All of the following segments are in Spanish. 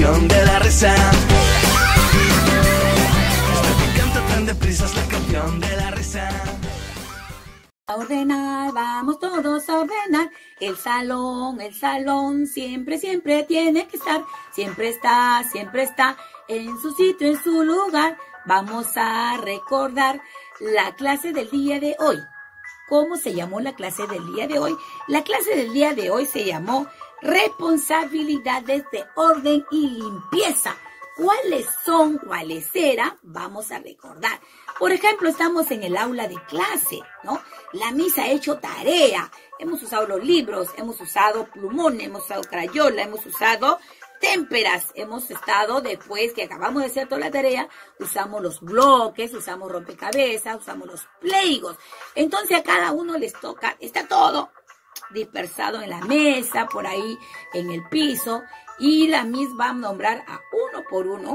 canción de la risa. Esta que canta tan deprisa es la canción de la risa. A ordenar, vamos todos a ordenar. El salón siempre, siempre tiene que estar. Siempre está en su sitio, en su lugar. Vamos a recordar la clase del día de hoy. ¿Cómo se llamó la clase del día de hoy? La clase del día de hoy se llamó Responsabilidades de Orden y Limpieza. ¿Cuáles son? ¿Cuáles eran? Vamos a recordar. Por ejemplo, estamos en el aula de clase, ¿no? La Miss ha hecho tarea. Hemos usado los libros, hemos usado plumones, hemos usado crayola, hemos usado témperas. Hemos estado, después que acabamos de hacer toda la tarea, usamos los bloques, usamos rompecabezas, usamos los plegos. Entonces a cada uno les toca, está todo dispersado en la mesa, por ahí en el piso, y la Miss va a nombrar a uno por uno,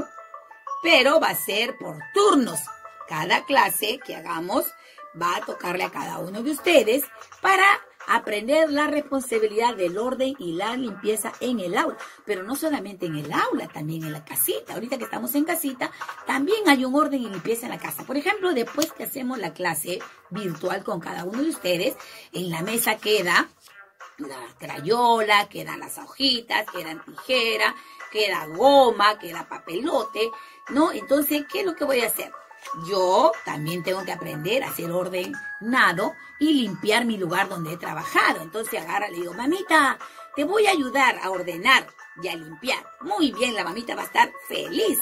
pero va a ser por turnos. Cada clase que hagamos va a tocarle a cada uno de ustedes para aprender la responsabilidad del orden y la limpieza en el aula. Pero no solamente en el aula, también en la casita. Ahorita que estamos en casita, también hay un orden y limpieza en la casa. Por ejemplo, después que hacemos la clase virtual con cada uno de ustedes, en la mesa queda la crayola, quedan las hojitas, quedan tijeras, queda goma, queda papelote, ¿no? Entonces, ¿qué es lo que voy a hacer? Yo también tengo que aprender a hacer ordenado y limpiar mi lugar donde he trabajado. Entonces agarra, le digo, mamita, te voy a ayudar a ordenar y a limpiar. Muy bien, la mamita va a estar feliz.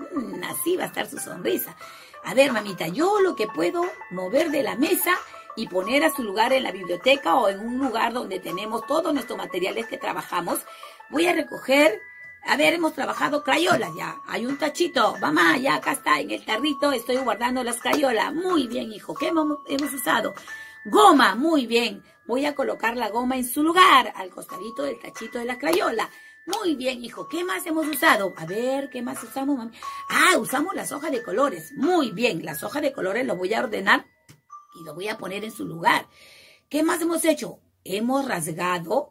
Así va a estar su sonrisa. A ver, mamita, yo lo que puedo mover de la mesa y poner a su lugar en la biblioteca o en un lugar donde tenemos todos nuestros materiales que trabajamos, voy a recoger. A ver, hemos trabajado crayolas ya. Hay un tachito. Mamá, ya acá está en el tarrito. Estoy guardando las crayolas. Muy bien, hijo. ¿Qué hemos usado? Goma. Muy bien. Voy a colocar la goma en su lugar, al costadito del tachito de la crayola. Muy bien, hijo. ¿Qué más hemos usado? A ver, ¿qué más usamos, mami? Ah, usamos las hojas de colores. Muy bien. Las hojas de colores lo voy a ordenar y lo voy a poner en su lugar. ¿Qué más hemos hecho? Hemos rasgado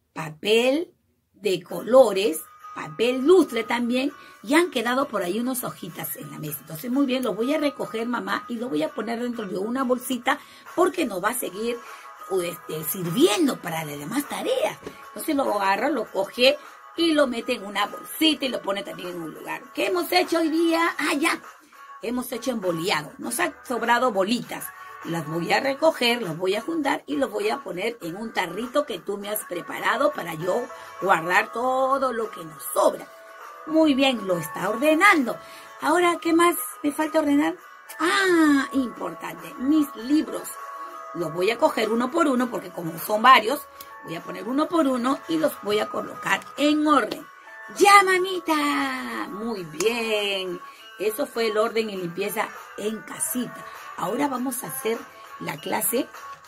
papel de colores, papel lustre también, y han quedado por ahí unas hojitas en la mesa. Entonces, muy bien, lo voy a recoger, mamá, y lo voy a poner dentro de una bolsita porque nos va a seguir sirviendo para las demás tareas. Entonces lo agarra, lo coge y lo mete en una bolsita y lo pone también en un lugar. ¿Qué hemos hecho hoy día? Ah, ya, hemos hecho emboliado. Nos han sobrado bolitas. Las voy a recoger, las voy a juntar y los voy a poner en un tarrito que tú me has preparado para yo guardar todo lo que nos sobra. Muy bien, lo está ordenando. Ahora, ¿qué más me falta ordenar? Ah, importante, mis libros. Los voy a coger uno por uno porque como son varios, voy a poner uno por uno y los voy a colocar en orden. ¡Ya, mamita! Muy bien. Eso fue el orden y limpieza en casita. Ahora vamos a hacer la clase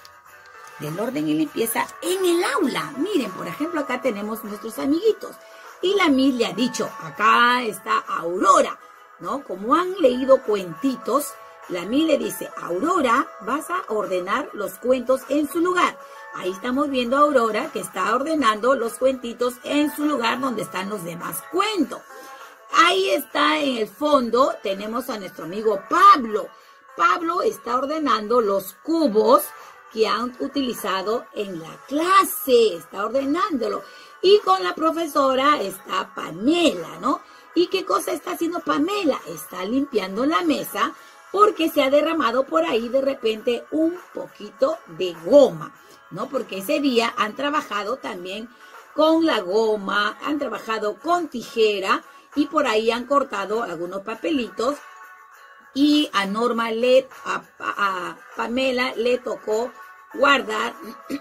del orden y limpieza en el aula. Miren, por ejemplo, acá tenemos nuestros amiguitos. Y la Miss le ha dicho, acá está Aurora, ¿no? Como han leído cuentitos, la Miss le dice, Aurora, vas a ordenar los cuentos en su lugar. Ahí estamos viendo a Aurora que está ordenando los cuentitos en su lugar donde están los demás cuentos. Ahí está en el fondo, tenemos a nuestro amigo Pablo. Pablo está ordenando los cubos que han utilizado en la clase, está ordenándolo. Y con la profesora está Pamela, ¿no? ¿Y qué cosa está haciendo Pamela? Está limpiando la mesa porque se ha derramado por ahí de repente un poquito de goma, ¿no? Porque ese día han trabajado también con la goma, han trabajado con tijera y por ahí han cortado algunos papelitos. Y a Norma, a Pamela le tocó guardar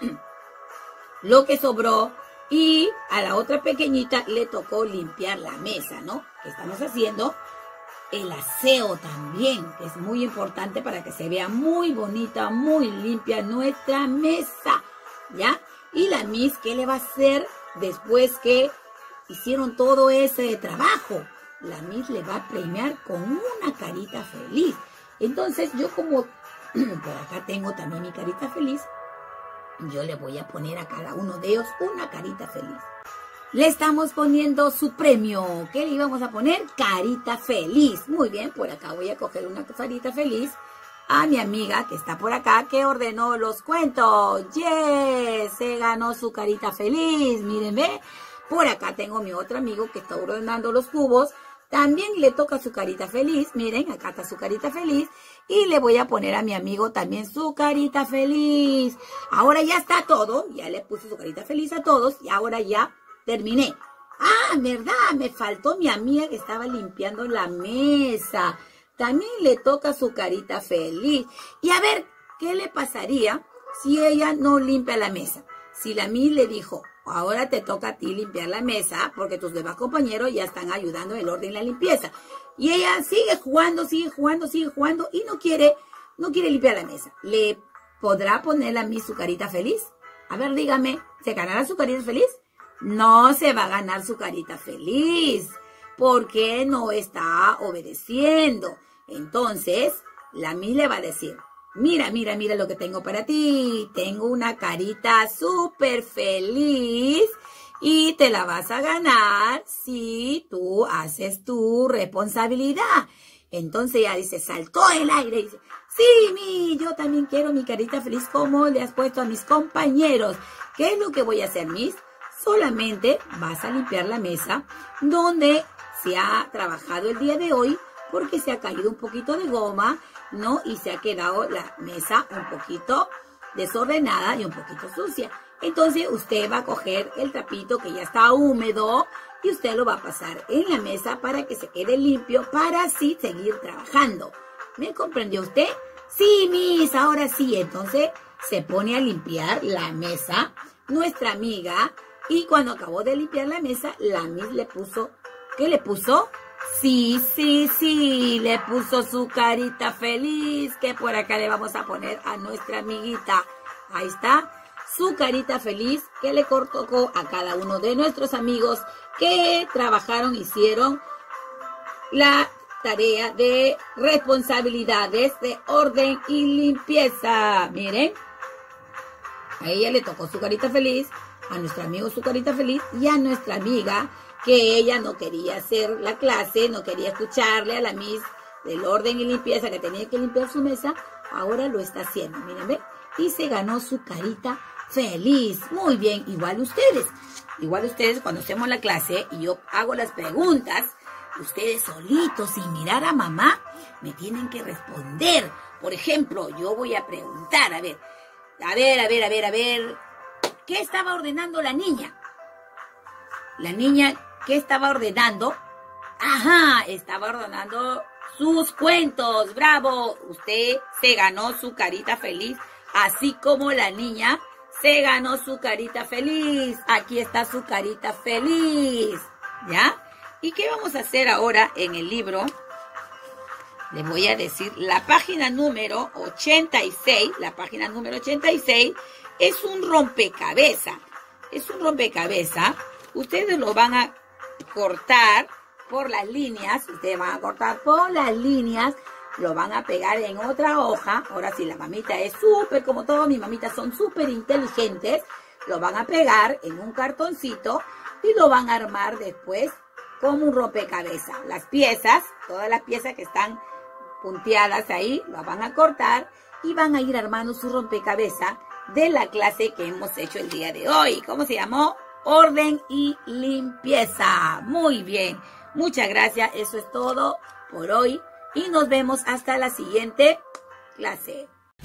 lo que sobró y a la otra pequeñita le tocó limpiar la mesa, ¿no? Estamos haciendo el aseo también, que es muy importante para que se vea muy bonita, muy limpia nuestra mesa, ¿ya? Y la Miss, ¿qué le va a hacer después que hicieron todo ese trabajo? La Miss le va a premiar con una carita feliz. Entonces yo como por acá tengo también mi carita feliz, yo le voy a poner a cada uno de ellos una carita feliz. le estamos poniendo su premio. ¿Qué le íbamos a poner? Carita feliz. Muy bien, por acá voy a coger una carita feliz a mi amiga que está por acá, que ordenó los cuentos. ¡Yes! Se ganó su carita feliz. Miren, ve. Por acá tengo mi otro amigo que está ordenando los cubos. También le toca su carita feliz. Miren, acá está su carita feliz. Y le voy a poner a mi amigo también su carita feliz. Ahora ya está todo. Ya le puse su carita feliz a todos. Y ahora ya terminé. Ah, verdad, me faltó mi amiga que estaba limpiando la mesa. También le toca su carita feliz. Y a ver, ¿qué le pasaría si ella no limpia la mesa? Si la Miss le dijo, ahora te toca a ti limpiar la mesa porque tus demás compañeros ya están ayudando en el orden y la limpieza. Y ella sigue jugando y no quiere limpiar la mesa. ¿Le podrá poner a Miss su carita feliz? A ver, dígame, ¿se ganará su carita feliz? No se va a ganar su carita feliz porque no está obedeciendo. Entonces, la Miss le va a decir, mira lo que tengo para ti. Tengo una carita súper feliz y te la vas a ganar si tú haces tu responsabilidad. Entonces ella dice, saltó el aire y dice, sí, yo también quiero mi carita feliz como le has puesto a mis compañeros. ¿Qué es lo que voy a hacer, Miss? Solamente vas a limpiar la mesa donde se ha trabajado el día de hoy porque se ha caído un poquito de goma, ¿no? Y se ha quedado la mesa un poquito desordenada y un poquito sucia. Entonces usted va a coger el trapito que ya está húmedo y usted lo va a pasar en la mesa para que se quede limpio para así seguir trabajando. ¿Me comprendió usted? Sí, Miss, ahora sí. Entonces se pone a limpiar la mesa, nuestra amiga, y cuando acabó de limpiar la mesa, la Miss le puso, ¿qué le puso? Sí, le puso su carita feliz, que por acá le vamos a poner a nuestra amiguita. Ahí está, su carita feliz que le tocó a cada uno de nuestros amigos que trabajaron, hicieron la tarea de responsabilidades de orden y limpieza. Miren, a ella le tocó su carita feliz, a nuestro amigo su carita feliz y a nuestra amiga que ella no quería hacer la clase, no quería escucharle a la Miss del orden y limpieza que tenía que limpiar su mesa, ahora lo está haciendo, miren, ¿ve? Y se ganó su carita feliz. Muy bien, igual ustedes cuando hacemos la clase y yo hago las preguntas, ustedes solitos, sin mirar a mamá, me tienen que responder. Por ejemplo, yo voy a preguntar, a ver, ¿qué estaba ordenando la niña? La niña, ¿qué estaba ordenando? Ajá, estaba ordenando sus cuentos. ¡Bravo! Usted se ganó su carita feliz, así como la niña se ganó su carita feliz. Aquí está su carita feliz. ¿Ya? ¿Y qué vamos a hacer ahora en el libro? Les voy a decir, la página número 86, es un rompecabezas. Ustedes lo van a cortar por las líneas. Lo van a pegar en otra hoja. Ahora sí, la mamita es súper, como todas mis mamitas son súper inteligentes. Lo van a pegar en un cartoncito y lo van a armar después como un rompecabezas. Las piezas, todas las piezas que están punteadas ahí, lo van a cortar y van a ir armando su rompecabezas de la clase que hemos hecho el día de hoy. ¿Cómo se llamó? Orden y limpieza. Muy bien. Muchas gracias. Eso es todo por hoy. Y nos vemos hasta la siguiente clase.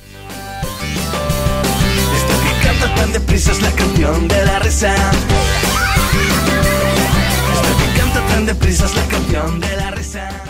Esta que canta tan deprisa es la canción de la risa. Esta que canta tan deprisa es la canción de la risa.